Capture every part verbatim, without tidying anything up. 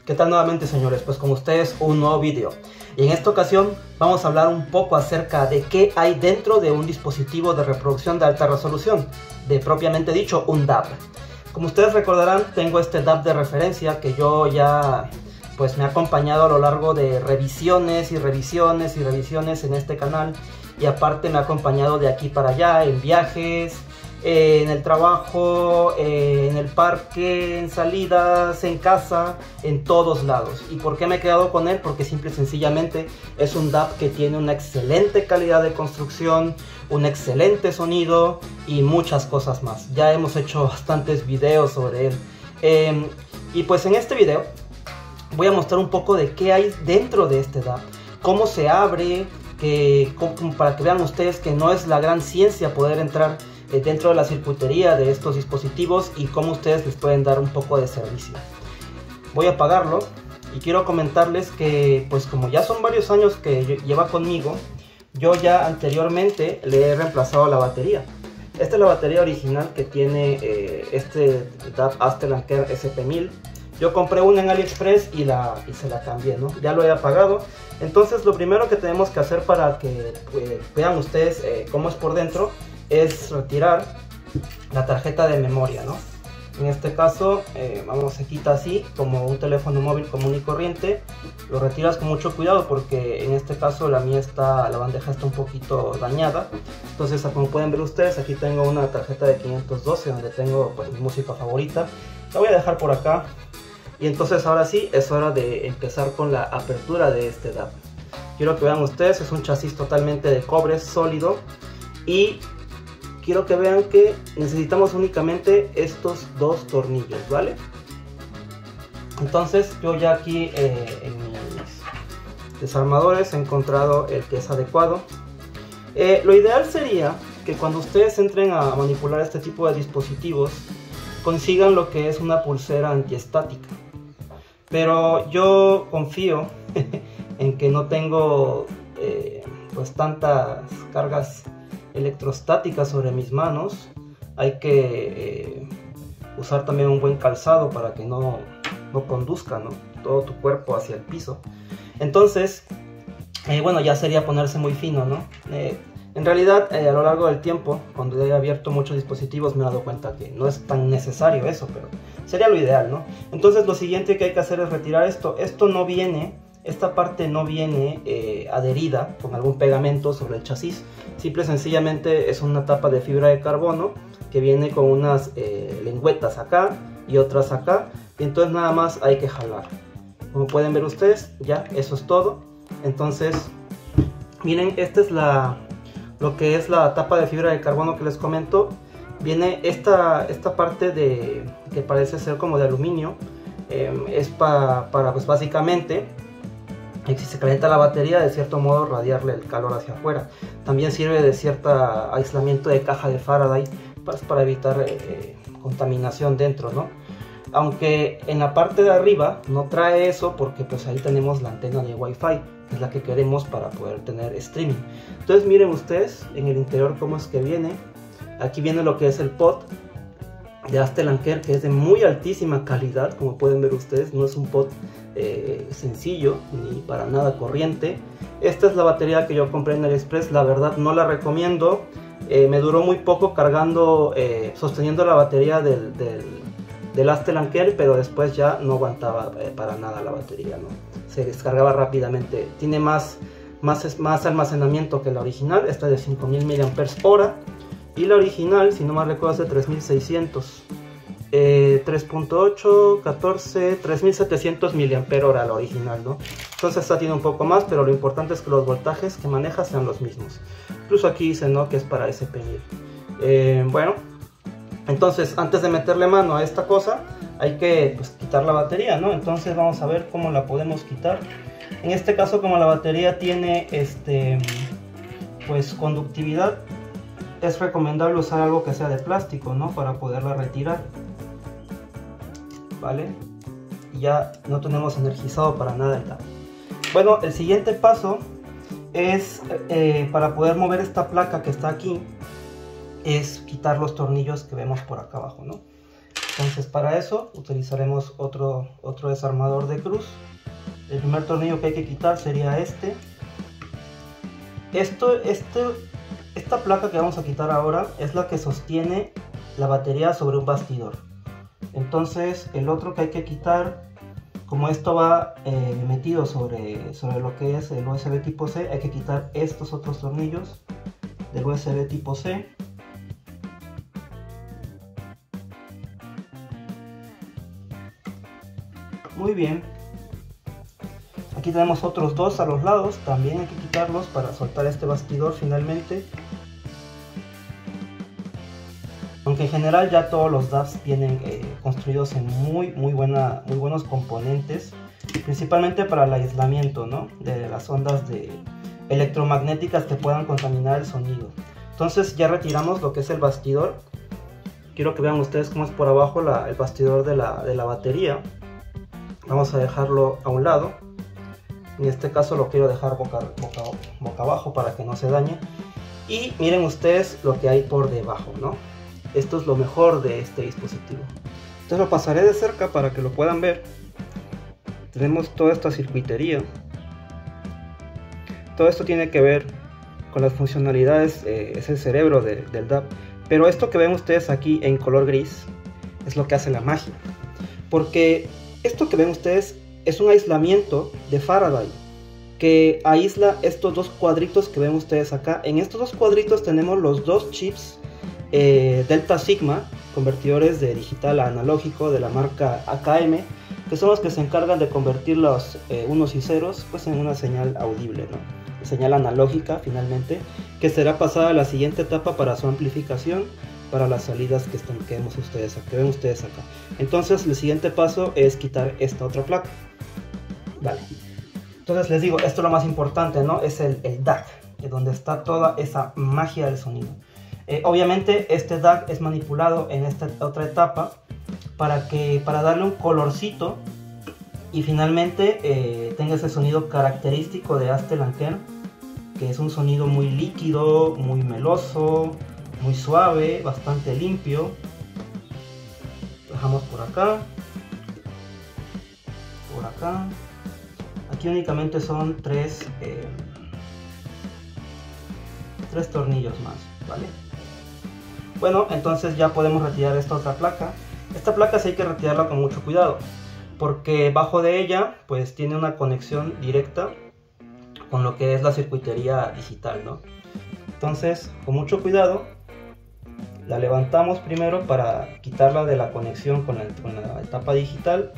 ¿Qué tal nuevamente, señores? Pues con ustedes un nuevo vídeo. Y en esta ocasión vamos a hablar un poco acerca de qué hay dentro de un dispositivo de reproducción de alta resolución, de propiamente dicho un D A B. Como ustedes recordarán, tengo este D A B de referencia que yo ya pues me ha acompañado a lo largo de revisiones y revisiones y revisiones en este canal. Y aparte me ha acompañado de aquí para allá en viajes, Eh, en el trabajo, eh, en el parque, en salidas, en casa, en todos lados. ¿Y por qué me he quedado con él? Porque simple y sencillamente es un D A B que tiene una excelente calidad de construcción, un excelente sonido y muchas cosas más. Ya hemos hecho bastantes videos sobre él. Eh, y pues en este video voy a mostrar un poco de qué hay dentro de este D A B, cómo se abre, que, como para que vean ustedes que no es la gran ciencia poder entrar dentro de la circuitería de estos dispositivos y cómo ustedes les pueden dar un poco de servicio. Voy a apagarlo y quiero comentarles que pues como ya son varios años que lleva conmigo, yo ya anteriormente le he reemplazado la batería. Esta es la batería original que tiene eh, este D A B Astelanker S P mil. Yo compré una en AliExpress y, la, y se la cambié, ¿no? Ya lo he apagado. Entonces lo primero que tenemos que hacer para que pues, vean ustedes eh, cómo es por dentro es retirar la tarjeta de memoria, ¿no? En este caso, eh, vamos, se quita así, como un teléfono móvil común y corriente. Lo retiras con mucho cuidado porque en este caso la mía está, la bandeja está un poquito dañada. Entonces, como pueden ver ustedes, aquí tengo una tarjeta de quinientos doce donde tengo pues mi música favorita. La voy a dejar por acá. Y entonces ahora sí, es hora de empezar con la apertura de este D A B. Quiero que vean ustedes, es un chasis totalmente de cobre sólido. Y quiero que vean que necesitamos únicamente estos dos tornillos, ¿vale? Entonces yo ya aquí eh, en mis desarmadores he encontrado el que es adecuado. Eh, lo ideal sería que cuando ustedes entren a manipular este tipo de dispositivos consigan lo que es una pulsera antiestática. Pero yo confío en que no tengo eh, pues tantas cargas electrostática sobre mis manos. Hay que eh, usar también un buen calzado para que no, no conduzca, ¿no? todo tu cuerpo hacia el piso. Entonces, eh, bueno, ya sería ponerse muy fino, ¿no? Eh, en realidad, eh, a lo largo del tiempo, cuando he abierto muchos dispositivos, me he dado cuenta que no es tan necesario eso, pero sería lo ideal, ¿no? Entonces, lo siguiente que hay que hacer es retirar esto. Esto no viene... Esta parte no viene eh, adherida con algún pegamento sobre el chasis. Simple y sencillamente es una tapa de fibra de carbono que viene con unas eh, lengüetas acá y otras acá. Y entonces nada más hay que jalar. Como pueden ver ustedes, ya eso es todo. Entonces, miren, esta es la lo que es la tapa de fibra de carbono que les comento. Viene esta, esta parte de que parece ser como de aluminio. Eh, es pa, para pues básicamente... si se calienta la batería, de cierto modo radiarle el calor hacia afuera. También sirve de cierto aislamiento de caja de Faraday para, para evitar eh, contaminación dentro, ¿no? Aunque en la parte de arriba no trae eso porque pues ahí tenemos la antena de Wi-Fi, que es la que queremos para poder tener streaming. Entonces miren ustedes en el interior cómo es que viene. Aquí viene lo que es el pot de Astelanker, que es de muy altísima calidad, como pueden ver ustedes. No es un pot eh, sencillo ni para nada corriente. Esta es la batería que yo compré en AliExpress. La verdad no la recomiendo. Eh, me duró muy poco cargando, eh, sosteniendo la batería del, del, del Astelanker, pero después ya no aguantaba eh, para nada la batería, ¿no? Se descargaba rápidamente. Tiene más, más, más almacenamiento que la original. Esta es de cinco mil miliamperios hora. Y la original, si no mal recuerdo, es de tres mil seiscientos, eh, tres punto ocho, catorce, tres mil setecientos miliamperios hora la original, ¿no? Entonces esta tiene un poco más, pero lo importante es que los voltajes que maneja sean los mismos. Incluso aquí dice, ¿no?, que es para S P mil. Eh, bueno, entonces antes de meterle mano a esta cosa, hay que pues, quitar la batería, ¿no? Entonces vamos a ver cómo la podemos quitar. En este caso, como la batería tiene este, pues conductividad, es recomendable usar algo que sea de plástico, ¿no?, para poderla retirar, ¿vale? Y ya no tenemos energizado para nada el D A B. Bueno, el siguiente paso es eh, para poder mover esta placa que está aquí, es quitar los tornillos que vemos por acá abajo, ¿no? Entonces para eso utilizaremos otro, otro desarmador de cruz. El primer tornillo que hay que quitar sería este. Esto, este, esta placa que vamos a quitar ahora es la que sostiene la batería sobre un bastidor. Entonces el otro que hay que quitar, como esto va eh, metido sobre, sobre lo que es el U S B tipo C, hay que quitar estos otros tornillos del U S B tipo C. Muy bien. Aquí tenemos otros dos a los lados, también hay que quitarlos para soltar este bastidor finalmente. Aunque en general ya todos los D A Ws vienen eh, construidos en muy, muy, buena, muy buenos componentes, principalmente para el aislamiento, ¿no?, de las ondas de electromagnéticas que puedan contaminar el sonido. Entonces ya retiramos lo que es el bastidor. Quiero que vean ustedes cómo es por abajo la, el bastidor de la, de la batería. Vamos a dejarlo a un lado. En este caso lo quiero dejar boca, boca, boca abajo para que no se dañe. Y miren ustedes lo que hay por debajo, ¿no? Esto es lo mejor de este dispositivo. Entonces lo pasaré de cerca para que lo puedan ver. Tenemos toda esta circuitería. Todo esto tiene que ver con las funcionalidades, eh, es el cerebro de, del D A W. Pero esto que ven ustedes aquí en color gris es lo que hace la magia. Porque esto que ven ustedes es un aislamiento de Faraday que aísla estos dos cuadritos que ven ustedes acá. En estos dos cuadritos tenemos los dos chips eh, Delta Sigma, convertidores de digital a analógico de la marca A K M, que son los que se encargan de convertir los eh, unos y ceros pues en una señal audible, ¿no?, señal analógica finalmente, que será pasada a la siguiente etapa para su amplificación para las salidas que, están, que, vemos ustedes, que ven ustedes acá. Entonces el siguiente paso es quitar esta otra placa. Vale. Entonces les digo, esto es lo más importante, ¿no? Es el, el D A C, donde está toda esa magia del sonido. Eh, obviamente este D A C es manipulado en esta otra etapa para, que, para darle un colorcito y finalmente eh, tenga ese sonido característico de Astel and Kern, que es un sonido muy líquido, muy meloso, muy suave, bastante limpio. Dejamos por acá, por acá. Aquí únicamente son tres, eh, tres tornillos más, ¿vale? Bueno, entonces ya podemos retirar esta otra placa. Esta placa sí hay que retirarla con mucho cuidado, porque bajo de ella pues tiene una conexión directa con lo que es la circuitería digital, ¿no? Entonces, con mucho cuidado, la levantamos primero para quitarla de la conexión con la, con la etapa digital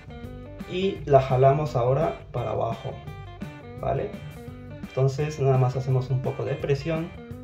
y la jalamos ahora para abajo, ¿vale? Entonces nada más hacemos un poco de presión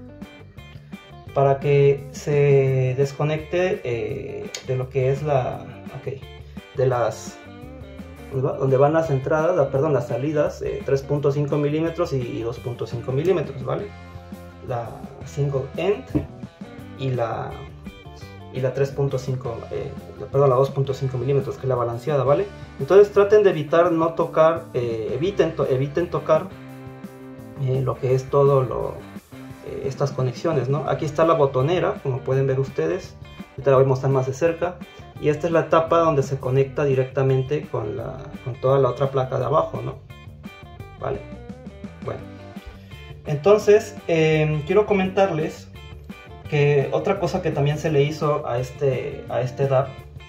para que se desconecte eh, de lo que es la, okay, de las, donde van las entradas, perdón, las salidas, eh, tres punto cinco milímetros y dos punto cinco milímetros, ¿vale? La single end y la y la tres punto cinco, eh, perdón, la dos punto cinco milímetros, que es la balanceada, ¿vale? Entonces traten de evitar no tocar, eh, eviten, to eviten tocar eh, lo que es todo lo, eh, estas conexiones, ¿no? Aquí está la botonera, como pueden ver ustedes, ahorita la voy a mostrar más de cerca, y esta es la tapa donde se conecta directamente con, la, con toda la otra placa de abajo, ¿no? Vale, bueno, entonces eh, quiero comentarles que otra cosa que también se le hizo a este, a este D A W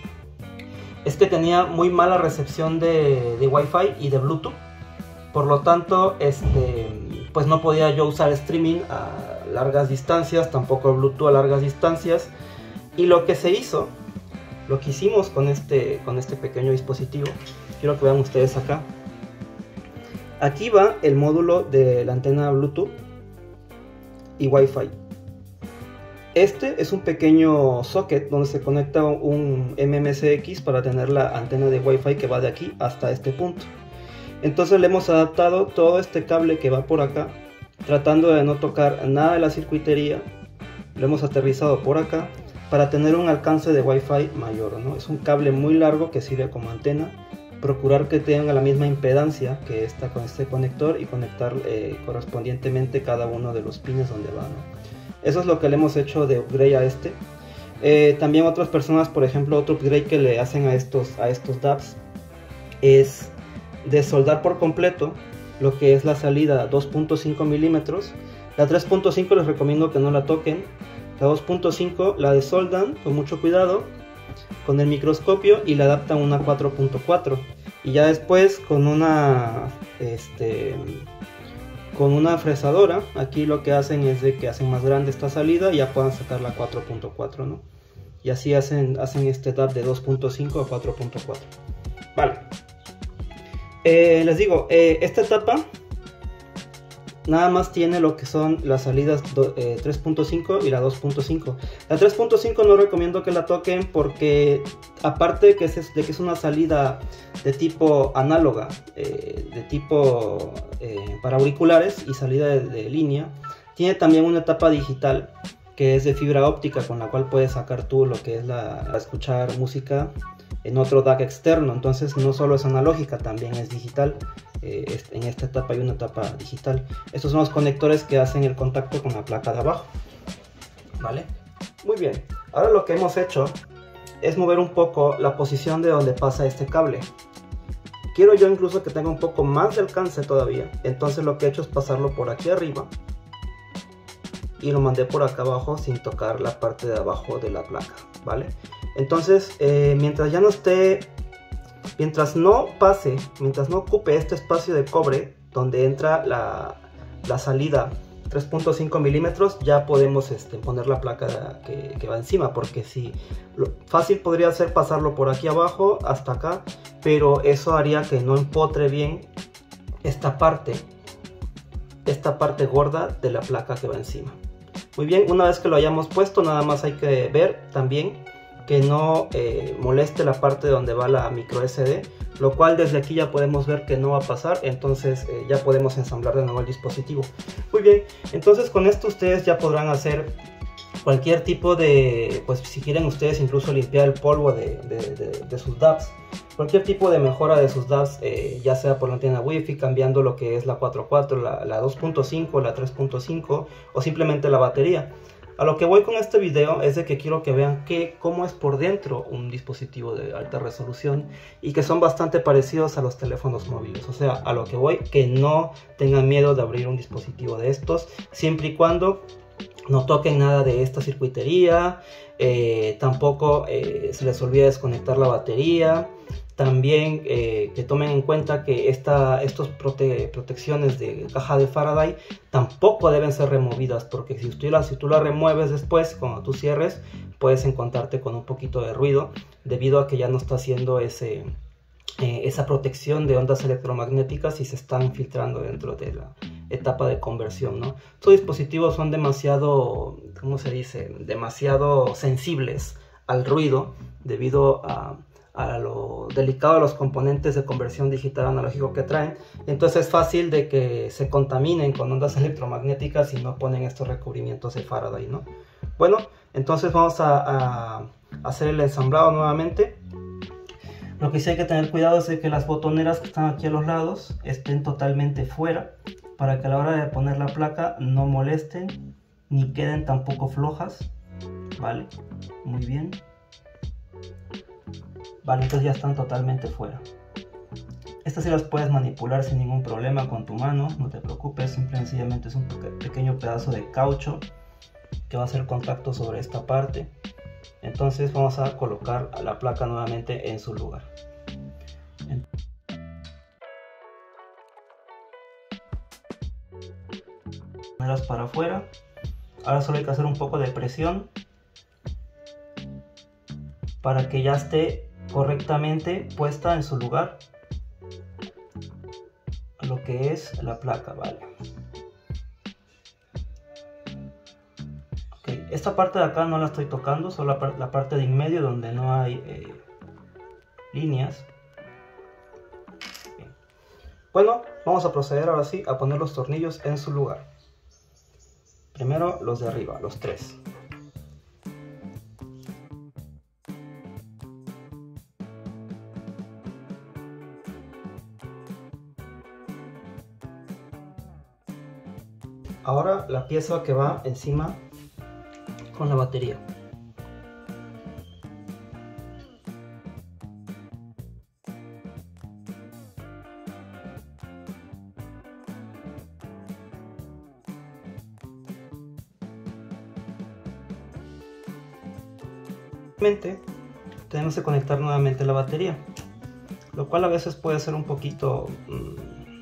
es que tenía muy mala recepción de, de Wi-Fi y de Bluetooth. Por lo tanto, este, pues no podía yo usar streaming a largas distancias, tampoco Bluetooth a largas distancias. Y lo que se hizo, lo que hicimos con este, con este pequeño dispositivo, quiero que vean ustedes acá. Aquí va el módulo de la antena Bluetooth y Wi-Fi. Este es un pequeño socket donde se conecta un M M C X para tener la antena de Wi-Fi que va de aquí hasta este punto. Entonces le hemos adaptado todo este cable que va por acá, tratando de no tocar nada de la circuitería. Lo hemos aterrizado por acá para tener un alcance de Wi-Fi mayor, ¿no? Es un cable muy largo que sirve como antena. Procurar que tenga la misma impedancia que esta con este conector y conectar eh, correspondientemente cada uno de los pines donde va, ¿no? Eso es lo que le hemos hecho de upgrade a este. Eh, también otras personas, por ejemplo, otro upgrade que le hacen a estos, a estos D A Ps es de soldar por completo lo que es la salida dos punto cinco milímetros. La tres punto cinco les recomiendo que no la toquen. La dos punto cinco la desoldan con mucho cuidado con el microscopio y la adaptan a una cuatro punto cuatro, y ya después con una este con una fresadora aquí lo que hacen es de que hacen más grande esta salida y ya puedan sacar la cuatro punto cuatro, ¿no? Y así hacen, hacen este D A P de dos punto cinco a cuatro punto cuatro. Vale. Eh, les digo, eh, esta etapa nada más tiene lo que son las salidas eh, tres punto cinco y la dos punto cinco. La tres punto cinco no recomiendo que la toquen porque aparte de que es, de que es una salida de tipo análoga, eh, de tipo eh, para auriculares y salida de, de línea, tiene también una etapa digital que es de fibra óptica, con la cual puedes sacar tú lo que es la, la escuchar música en otro D A C externo. Entonces no solo es analógica, también es digital. Eh, en esta etapa hay una etapa digital. Estos son los conectores que hacen el contacto con la placa de abajo. Vale, muy bien. Ahora lo que hemos hecho es mover un poco la posición de donde pasa este cable. Quiero yo incluso que tenga un poco más de alcance todavía. Entonces lo que he hecho es pasarlo por aquí arriba y lo mandé por acá abajo sin tocar la parte de abajo de la placa. Vale, entonces eh, mientras ya no esté Mientras no pase, mientras no ocupe este espacio de cobre donde entra la, la salida tres punto cinco milímetros, ya podemos este, poner la placa que, que va encima, porque si lo fácil podría ser pasarlo por aquí abajo hasta acá, pero eso haría que no empotre bien esta parte, esta parte gorda de la placa que va encima. Muy bien, una vez que lo hayamos puesto, nada más hay que ver también que no eh, moleste la parte donde va la micro S D, lo cual desde aquí ya podemos ver que no va a pasar. Entonces eh, ya podemos ensamblar de nuevo el dispositivo. Muy bien, entonces con esto ustedes ya podrán hacer cualquier tipo de, pues si quieren ustedes incluso limpiar el polvo de, de, de, de sus D A Ps, cualquier tipo de mejora de sus D A Ps, eh, ya sea por la antena Wi-Fi, cambiando lo que es la cuatro punto cuatro, la, la dos punto cinco, la tres punto cinco o simplemente la batería. A lo que voy con este video es de que quiero que vean que, cómo es por dentro un dispositivo de alta resolución y que son bastante parecidos a los teléfonos móviles. O sea, a lo que voy, que no tengan miedo de abrir un dispositivo de estos, siempre y cuando no toquen nada de esta circuitería, eh, tampoco eh, se les olvide desconectar la batería. También eh, que tomen en cuenta que esta, estos prote protecciones de caja de Faraday tampoco deben ser removidas, porque si tú, la, si tú la remueves después, cuando tú cierres, puedes encontrarte con un poquito de ruido debido a que ya no está haciendo ese, eh, esa protección de ondas electromagnéticas y se están filtrando dentro de la etapa de conversión, ¿no? Estos dispositivos son demasiado, ¿cómo se dice? Demasiado sensibles al ruido debido a a lo delicado de los componentes de conversión digital analógico que traen. Entonces es fácil de que se contaminen con ondas electromagnéticas si no ponen estos recubrimientos de Faraday, ¿no? Bueno, entonces vamos a, a hacer el ensamblado nuevamente. Lo que sí hay que tener cuidado es de que las botoneras que están aquí a los lados estén totalmente fuera, para que a la hora de poner la placa no molesten ni queden tampoco flojas. Vale, muy bien. Vale, entonces ya están totalmente fuera. Estas sí las puedes manipular sin ningún problema con tu mano, no te preocupes, simple y sencillamente es un pequeño pedazo de caucho que va a hacer contacto sobre esta parte. Entonces vamos a colocar la placa nuevamente en su lugar. Para afuera. Ahora solo hay que hacer un poco de presión para que ya esté correctamente puesta en su lugar lo que es la placa, vale. Okay. Esta parte de acá no la estoy tocando, solo la, par la parte de en medio donde no hay eh, líneas. Bien. Bueno, vamos a proceder ahora sí a poner los tornillos en su lugar. Primero los de arriba, los tres. Ahora la pieza que va encima con la batería. tenemos que conectar nuevamente la batería, lo cual a veces puede ser un poquito um,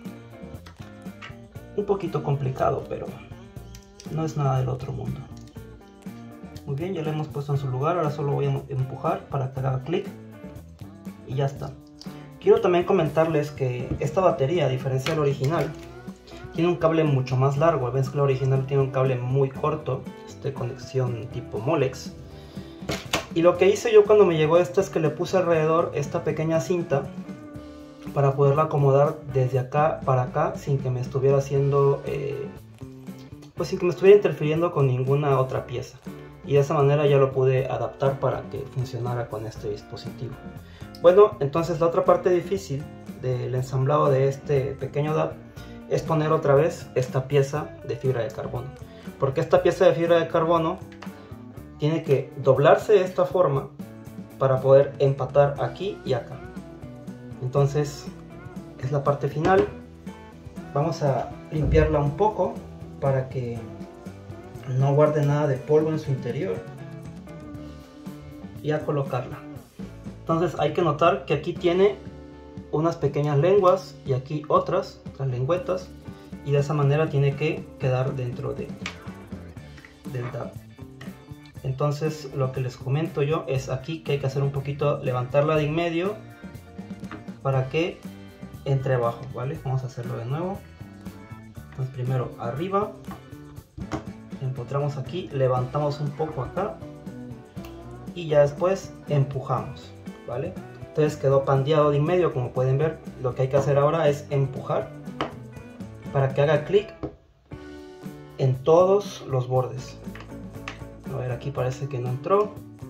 un poquito complicado, pero no es nada del otro mundo. Muy bien, ya lo hemos puesto en su lugar. Ahora solo voy a empujar para que haga clic y ya está. Quiero también comentarles que esta batería, a diferencia del original, tiene un cable mucho más largo. Ven que el original tiene un cable muy corto, este conexión tipo Molex. Y lo que hice yo cuando me llegó esta es que le puse alrededor esta pequeña cinta para poderla acomodar desde acá para acá sin que me estuviera haciendo eh, pues sin que me estuviera interfiriendo con ninguna otra pieza, y de esa manera ya lo pude adaptar para que funcionara con este dispositivo. Bueno, entonces la otra parte difícil del ensamblado de este pequeño D A B es poner otra vez esta pieza de fibra de carbono, porque esta pieza de fibra de carbono tiene que doblarse de esta forma para poder empatar aquí y acá. Entonces es la parte final. Vamos a limpiarla un poco para que no guarde nada de polvo en su interior y a colocarla. Entonces hay que notar que aquí tiene unas pequeñas lenguas y aquí otras, otras lengüetas, y de esa manera tiene que quedar dentro de, del D A B. Entonces lo que les comento yo es aquí que hay que hacer un poquito, levantarla de en medio para que entre abajo, ¿vale? Vamos a hacerlo de nuevo. Entonces primero arriba, empotramos aquí, levantamos un poco acá y ya después empujamos, ¿vale? Entonces quedó pandeado de en medio, como pueden ver. Lo que hay que hacer ahora es empujar para que haga clic en todos los bordes. A ver, aquí parece que no entró.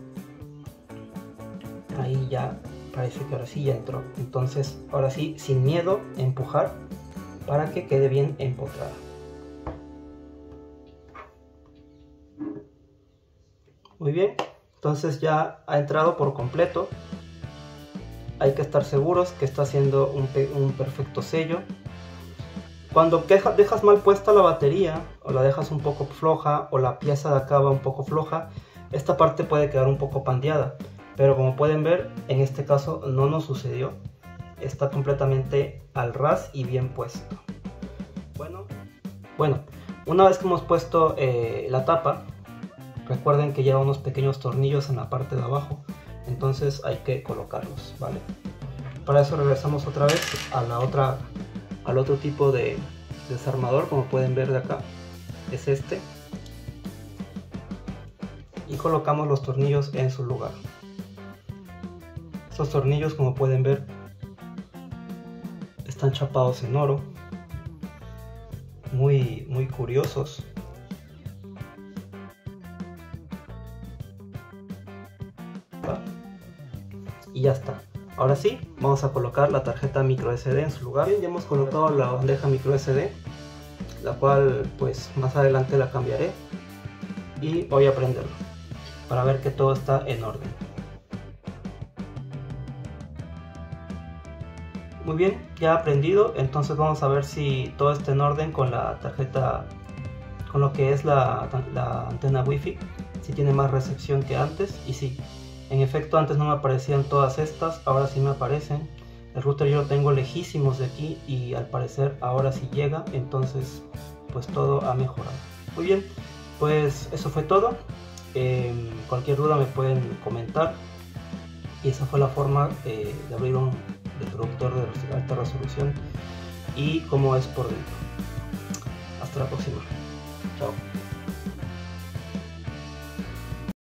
Ahí ya parece que ahora sí ya entró. Entonces ahora sí, sin miedo, empujar para que quede bien empotrada. Muy bien, entonces ya ha entrado por completo. Hay que estar seguros que está haciendo un, un perfecto sello. Cuando dejas mal puesta la batería, o la dejas un poco floja, o la pieza de acá va un poco floja, esta parte puede quedar un poco pandeada. Pero como pueden ver, en este caso no nos sucedió. Está completamente al ras y bien puesto. Bueno, bueno una vez que hemos puesto eh, la tapa, recuerden que lleva unos pequeños tornillos en la parte de abajo. Entonces hay que colocarlos, ¿vale? Para eso regresamos otra vez a la otra, al otro tipo de desarmador, como pueden ver de acá. Es este. Y colocamos los tornillos en su lugar. Estos tornillos, como pueden ver, están chapados en oro. Muy, muy curiosos. Y ya está. Ahora sí, vamos a colocar la tarjeta micro S D en su lugar. Bien, ya hemos colocado la bandeja micro S D, la cual pues más adelante la cambiaré. Y voy a prenderlo para ver que todo está en orden. Muy bien, ya ha prendido. Entonces vamos a ver si todo está en orden con la tarjeta, con lo que es la, la antena Wi-Fi, si tiene más recepción que antes. Y sí, en efecto, antes no me aparecían todas estas, ahora sí me aparecen. El router yo lo tengo lejísimos de aquí y al parecer ahora sí llega, entonces pues todo ha mejorado. Muy bien, pues eso fue todo. Eh, cualquier duda me pueden comentar. Y esa fue la forma eh, de abrir un reproductor de alta resolución y cómo es por dentro. Hasta la próxima. Chao.